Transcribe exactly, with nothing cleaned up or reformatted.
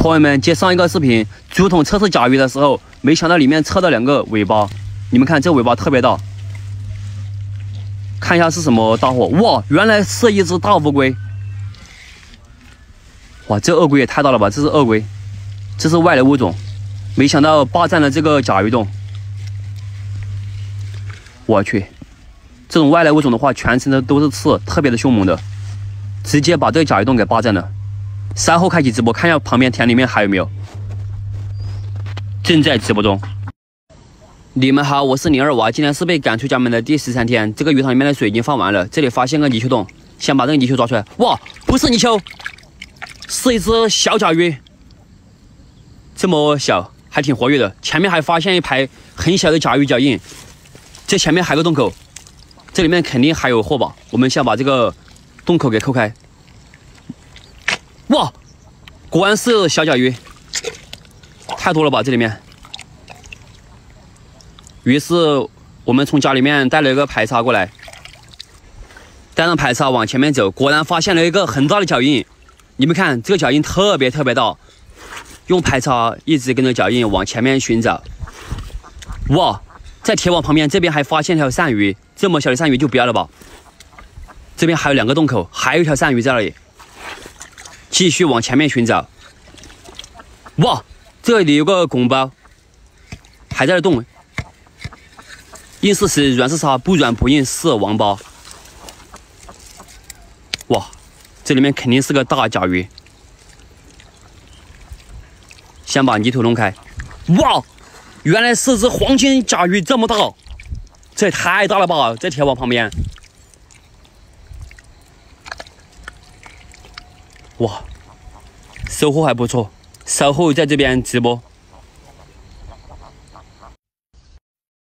朋友们，接上一个视频，竹筒测试甲鱼的时候，没想到里面测到两个尾巴。你们看，这尾巴特别大。看一下是什么大货？哇，原来是一只大乌龟。哇，这鳄龟也太大了吧！这是鳄龟，这是外来物种，没想到霸占了这个甲鱼洞。我去，这种外来物种的话，全身的都是刺，特别的凶猛的，直接把这个甲鱼洞给霸占了。稍后开启直播，看一下旁边田里面还有没有。正在直播中。你们好，我是零二娃，今天是被赶出家门的第十三天。这个鱼塘里面的水已经放完了，这里发现个泥鳅洞，先把这个泥鳅抓出来。哇，不是泥鳅，是一只小甲鱼，这么小还挺活跃的。前面还发现一排很小的甲鱼脚印，这前面还有个洞口，这里面肯定还有货吧？我们先把这个洞口给抠开。哇，果然是小甲鱼，太多了吧这里面。于是我们从家里面带了一个排叉过来，带上排叉往前面走，果然发现了一个很大的脚印。你们看这个脚印特别特别大，用排叉一直跟着脚印往前面寻找。哇，在铁网旁边这边还发现条鳝鱼，这么小的鳝鱼就不要了吧。这边还有两个洞口，还有一条鳝鱼在那里。继续往前面寻找。哇，这里有个拱包，还在这动。硬是石，软是沙，不软不硬是王八。哇，这里面肯定是个大甲鱼。先把泥土弄开。哇，原来是只黄金甲鱼，这么大，这也太大了吧！在铁网旁边。哇，收获还不错，稍后在这边直播。